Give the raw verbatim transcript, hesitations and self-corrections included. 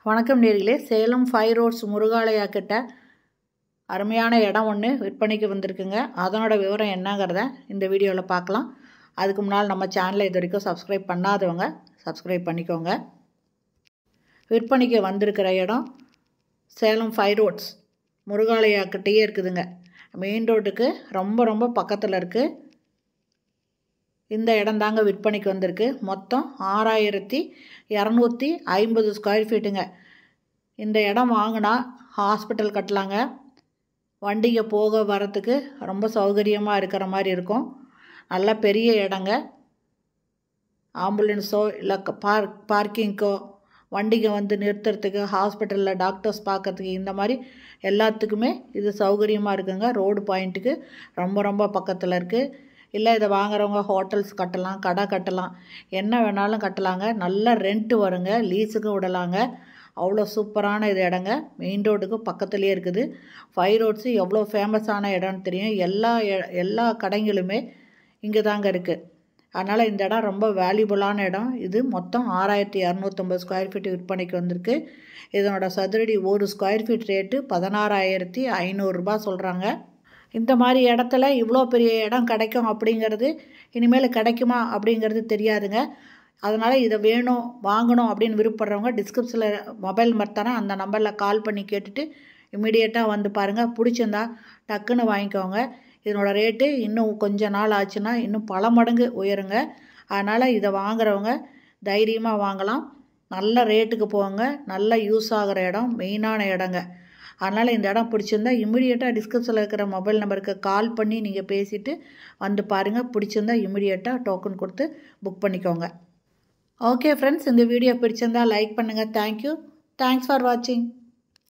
வணக்கம் நேர்களே. Salem five roads Murugalaya கிட்ட அருமையான இடம் ஒன்று விற்பனைக்கு வந்திருக்குங்க. அதனோட விவரம் என்னங்கிறத இந்த வீடியோவில் பார்க்கலாம். அதுக்கு முன்னால் நம்ம சேனலை இது வரைக்கும் சப்ஸ்கிரைப் பண்ணாதவங்க சப்ஸ்கிரைப் பண்ணிக்கோங்க. விற்பனைக்கு வந்திருக்கிற இடம் சேலம் ஃபைவ் ரோட்ஸ் முருகாலயா கிட்டேயே இருக்குதுங்க. மெயின் ரோட்டுக்கு ரொம்ப ரொம்ப பக்கத்தில் இருக்குது. இந்த இடம் தாங்க விற்பனைக்கு வந்திருக்கு. மொத்தம் ஆறாயிரத்தி இரநூத்தி ஐம்பது ஸ்கொயர் ஃபீட்டுங்க. இந்த இடம் வாங்கினா ஹாஸ்பிட்டல் கட்டலாங்க. வண்டிங்க போக வரத்துக்கு ரொம்ப சௌகரியமாக இருக்கிற மாதிரி இருக்கும். நல்ல பெரிய இடங்க. ஆம்புலன்ஸோ இல்லை பார்க் பார்க்கிங்கோ வண்டிங்க வந்து நிறுத்துறதுக்கு, ஹாஸ்பிட்டலில் டாக்டர்ஸ் பார்க்கறதுக்கு, இந்த மாதிரி எல்லாத்துக்குமே இது சௌகரியமாக இருக்குங்க. ரோடு பாயிண்ட்டுக்கு ரொம்ப ரொம்ப பக்கத்தில் இருக்குது. இல்லை இதை வாங்குறவங்க ஹோட்டல்ஸ் கட்டலாம், கடை கட்டலாம், என்ன வேணாலும் கட்டலாங்க. நல்ல ரெண்ட்டு வருங்க, லீஸுக்கும் விடலாங்க. அவ்வளோ சூப்பரான இது இடங்க. மெயின் ரோடுக்கு பக்கத்துலேயே இருக்குது. ஃபைவ் ரோட்ஸு எவ்வளோ ஃபேமஸான இடம்னு தெரியும். எல்லா எல்லா கடைங்களுமே இங்கே தாங்க இருக்குது. அதனால் இந்த இடம் ரொம்ப வேல்யூபுளான இடம். இது மொத்தம் ஆறாயிரத்தி இரநூத்தம்பது ஸ்கொயர் ஃபீட் விற்பனைக்கு வந்திருக்கு. இதனோட சதுரடி ஒரு ஸ்கொயர் ஃபீட் ரேட்டு பதினாறாயிரத்தி ஐநூறுரூபா சொல்கிறாங்க. இந்த மாதிரி இடத்துல இவ்வளோ பெரிய இடம் கிடைக்கும் அப்படிங்கிறது இனிமேல் கிடைக்குமா அப்படிங்கிறது தெரியாதுங்க. அதனால் இதை வேணும் வாங்கணும் அப்படின்னு விருப்பப்படுறவங்க டிஸ்கிரிப்ஷனில் மொபைல் நம்பர் தரேன், அந்த நம்பரில் கால் பண்ணி கேட்டுட்டு இமீடியட்டாக வந்து பாருங்கள். பிடிச்சிருந்தா டக்குன்னு வாங்கிக்கோங்க. இதனோட ரேட்டு இன்னும் கொஞ்ச நாள் ஆச்சுன்னா இன்னும் பல மடங்கு உயருங்க. அதனால் இதை வாங்குறவங்க தைரியமாக வாங்கலாம். நல்ல ரேட்டுக்கு போங்க. நல்ல யூஸ் ஆகிற இடம், மெயினான இடங்க. அதனால் இந்த இடம் பிடிச்சிருந்தா இமீடியட்டாக டிஸ்கிரிப்ஷனில் இருக்கிற மொபைல் நம்பருக்கு கால் பண்ணி நீங்கள் பேசிவிட்டு வந்து பாருங்கள். பிடிச்சிருந்தா இமீடியட்டாக டோக்கன் கொடுத்து புக் பண்ணிக்கோங்க. ஓகே ஃப்ரெண்ட்ஸ், இந்த வீடியோ பிடிச்சிருந்தா லைக் பண்ணுங்கள். தேங்க்யூ. தேங்க்ஸ் ஃபார் வாட்சிங்.